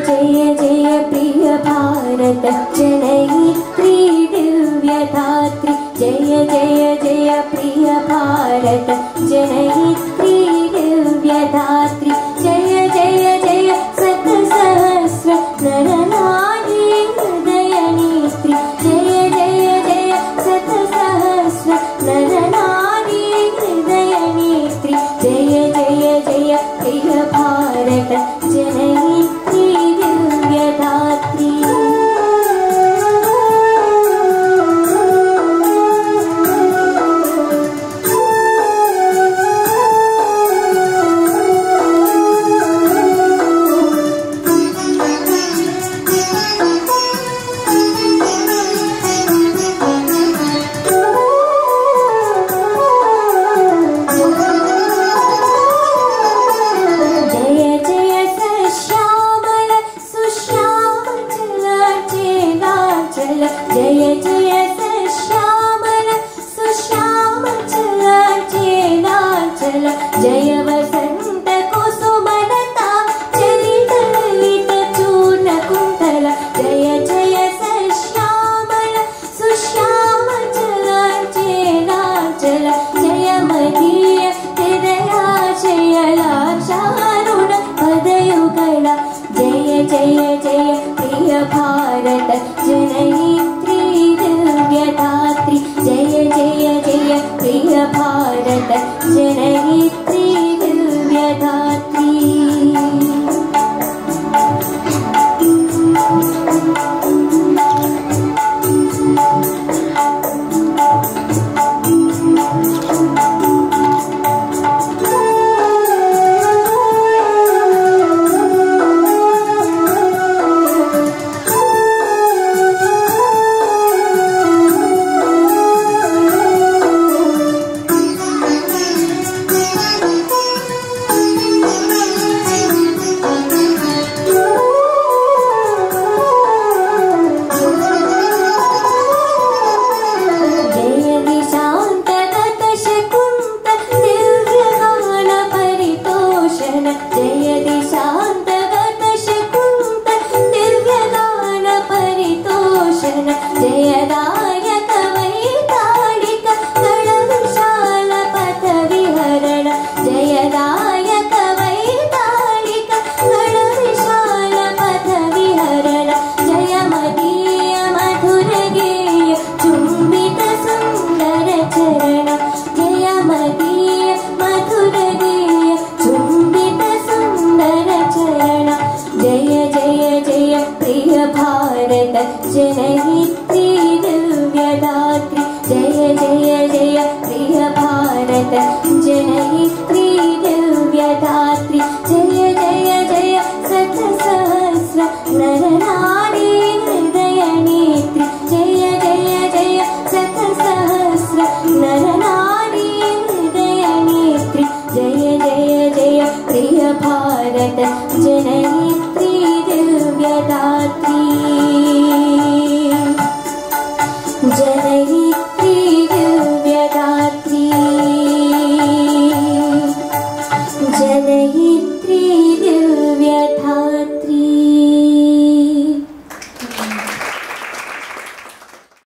जय जय प्रिय भारत जनयित्री दिव्यधात्री जय जय जय प्रिय भारत जनयित्री दिव्यधात्री जय जय जय शतसहस्र नरनारी हृदयनेत्री जय जय जय शतसहस्र नरनारी हृदयनेत्री जय जय जय प्रिय भारत जनयित्री दिव्यधात्री जय जय सश्यामल सुश्याम चलाचल जय वसंत कुसुमलता चलित ललित चूर्ण कुंतल जय जय सश्यामल सुश्याम चलाचल जय मदीय हृदयाशयलाक्षारुण पदयुगल जय जय जय प्रिय भारत जनयित्री दिव्यधात्री जय जय जय प्रिय भारत जनयित्री दिव्यधात्री जयदायक वैताళिक कलविशाल पथ विहरण जयदायक वैताళिक कलविशाल पथ विहरण जय मदीय मधुर गेय चुंबित सुंदर चरण जय मदीय मधुर गेय चुंबित सुंदर चरण जय जय जय प्रिय भारत जनयित्री दिव्यधात्री जय जय जय प्रिय भारत जनयित्री दिव्यधात्री जय जय जय शतसहस्र नरनारी